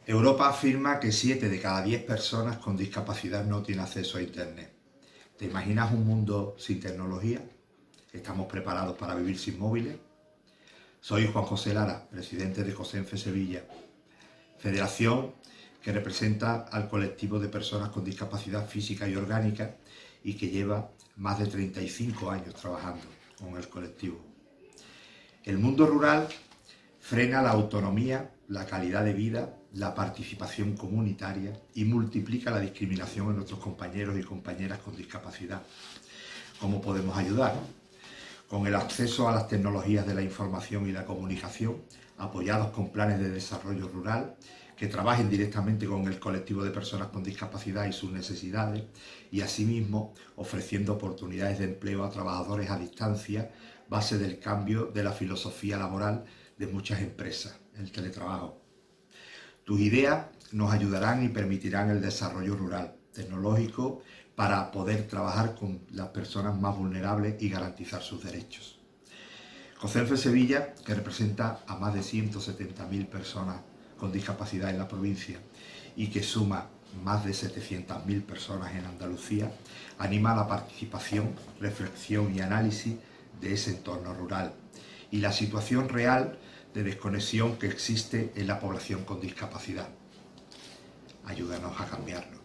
Europa afirma que 7 de cada 10 personas con discapacidad no tienen acceso a Internet. ¿Te imaginas un mundo sin tecnología? ¿Estamos preparados para vivir sin móviles? Soy Juan José Lara, presidente de COSENFE Sevilla, federación que representa al colectivo de personas con discapacidad física y orgánica y que lleva más de 35 años trabajando con el colectivo. El mundo rural frena la autonomía, la calidad de vida, la participación comunitaria y multiplica la discriminación en nuestros compañeros y compañeras con discapacidad. ¿Cómo podemos ayudar? Con el acceso a las tecnologías de la información y la comunicación, apoyados con planes de desarrollo rural, que trabajen directamente con el colectivo de personas con discapacidad y sus necesidades, y asimismo ofreciendo oportunidades de empleo a trabajadores a distancia, base del cambio de la filosofía laboral de muchas empresas, el teletrabajo. Tus ideas nos ayudarán y permitirán el desarrollo rural, tecnológico, para poder trabajar con las personas más vulnerables y garantizar sus derechos. COSENFE Sevilla, que representa a más de 170.000 personas con discapacidad en la provincia y que suma más de 700.000 personas en Andalucía, anima a la participación, reflexión y análisis de ese entorno rural y la situación real de desconexión que existe en la población con discapacidad. Ayúdanos a cambiarlo.